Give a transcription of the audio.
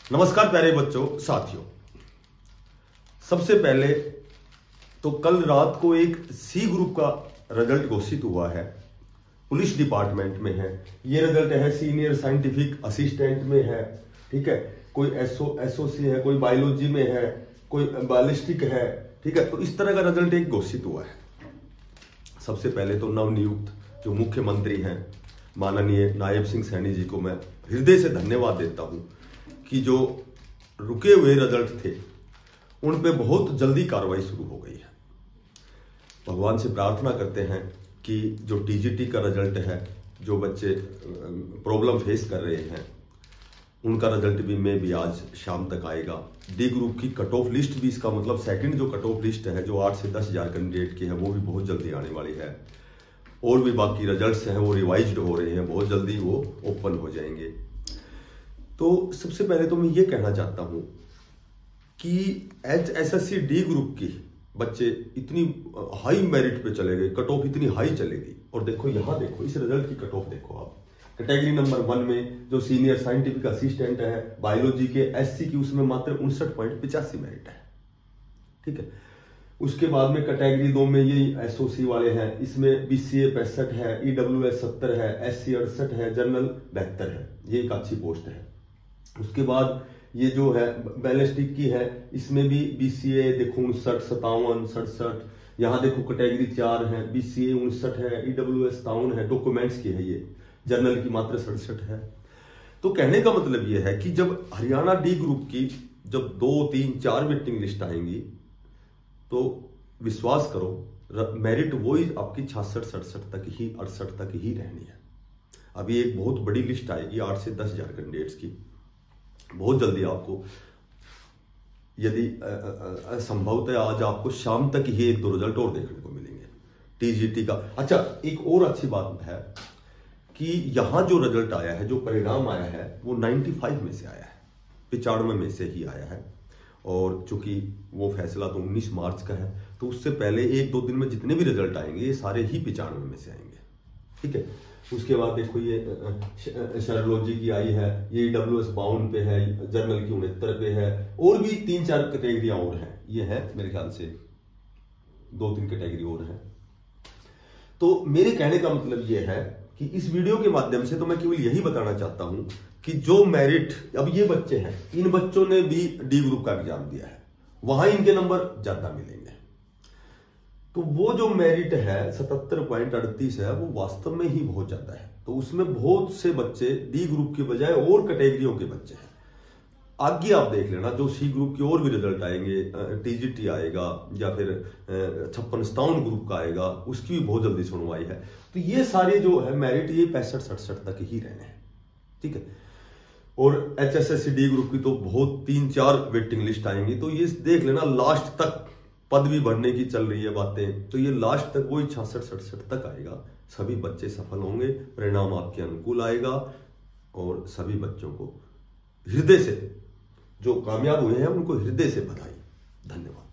नमस्कार प्यारे बच्चों, साथियों। सबसे पहले तो कल रात को एक सी ग्रुप का रिजल्ट घोषित हुआ है, पुलिस डिपार्टमेंट में है। ये रिजल्ट है सीनियर साइंटिफिक असिस्टेंट में है, ठीक है। कोई एसओसी है, कोई बायोलॉजी में है, कोई बैलिस्टिक है, ठीक है। तो इस तरह का रिजल्ट एक घोषित हुआ है। सबसे पहले तो नवनियुक्त जो मुख्यमंत्री हैं माननीय नायब सिंह सैनी जी को मैं हृदय से धन्यवाद देता हूं कि जो रुके हुए रिजल्ट थे उन पे बहुत जल्दी कार्रवाई शुरू हो गई है। भगवान से प्रार्थना करते हैं कि जो टीजीटी का रिजल्ट है, जो बच्चे प्रॉब्लम फेस कर रहे हैं, उनका रिजल्ट भी में भी आज शाम तक आएगा। डी ग्रुप की कट ऑफ लिस्ट भी, इसका मतलब सेकंड जो कट ऑफ लिस्ट है जो 8 से 10 हजार कैंडिडेट की है, वो भी बहुत जल्दी आने वाली है। और भी बाकी रिजल्ट्स हैं वो रिवाइज्ड हो रहे हैं, बहुत जल्दी वो ओपन हो जाएंगे। तो सबसे पहले तो मैं ये कहना चाहता हूं कि HSSC डी ग्रुप की बच्चे इतनी हाई मेरिट पे चले गए, कट ऑफ इतनी हाई चलेगी। और देखो यहां देखो, इस रिजल्ट की कट ऑफ देखो आप। कैटेगरी नंबर 1 में जो सीनियर साइंटिफिक असिस्टेंट है बायोलॉजी के SC की, उसमें मात्र 59.85 मेरिट है, ठीक है। उसके बाद में कैटेगरी 2 में ये एसओसी वाले हैं, इसमें BCA 65 है, EWS 70 है, SC 68 है, जनरल 72 है। ये एक अच्छी पोस्ट है। उसके बाद ये जो है बैलिस्टिक की है, इसमें भी BCA देखो 59, 57, 67। यहाँ देखो कैटेगरी 4 है, BCA 59 है, EWS 57 है, डॉक्यूमेंट्स की है। ये जनरल की मात्र 67 है। तो कहने का मतलब ये है कि जब हरियाणा डी ग्रुप की जब 2, 3, 4 वेटिंग लिस्ट आएंगी तो विश्वास करो मेरिट वही आपकी 66, 67 तक ही, 68 तक ही रहनी है। अभी एक बहुत बड़ी लिस्ट आएगी 8 से 10 हजार कैंडिडेट्स की, बहुत जल्दी आपको, यदि संभवतः आज आपको शाम तक ही 1-2 रिजल्ट और देखने को मिलेंगे टीजीटी का। अच्छा, एक और अच्छी बात है कि यहां जो रिजल्ट आया है, जो परिणाम आया है, वो 95 में से आया है, 95 में से ही आया है। और चूंकि वो फैसला तो 19 मार्च का है, तो उससे पहले 1-2 दिन में जितने भी रिजल्ट आएंगे ये सारे ही 95 में से आएंगे, ठीक है। उसके बाद देखो ये सर्वोलॉजी की आई है, ये EWS 52 पे है, जर्नल की 69 पे है, और भी 3-4 कैटेगरियां और हैं। ये है मेरे ख्याल से 2-3 कैटेगरी और है। तो मेरे कहने का मतलब ये है कि इस वीडियो के माध्यम से तो मैं केवल यही बताना चाहता हूं कि जो मेरिट, अब ये बच्चे हैं, इन बच्चों ने भी डी ग्रुप का एग्जाम दिया है, वहां इनके नंबर ज्यादा मिलेंगे। तो वो जो मेरिट है 77.38 है, वो वास्तव में ही बहुत ज्यादा है। तो उसमें बहुत से बच्चे डी ग्रुप के बजाय और कैटेगरियों के बच्चे हैं। आगे आप देख लेना, जो सी ग्रुप के और भी रिजल्ट आएंगे, टीजीटी आएगा या फिर 56-57 ग्रुप का आएगा, उसकी भी बहुत जल्दी सुनवाई है। तो ये सारे जो है मेरिट ये 65-67 तक ही रहने हैं, ठीक है। और HSSC डी ग्रुप की तो बहुत 3-4 वेटिंग लिस्ट आएंगी। तो ये देख लेना, लास्ट तक पदवी भरने की चल रही है बातें, तो ये लास्ट तक वही 66-67 तक आएगा। सभी बच्चे सफल होंगे, परिणाम आपके अनुकूल आएगा। और सभी बच्चों को हृदय से, जो कामयाब हुए हैं उनको हृदय से बधाई। धन्यवाद।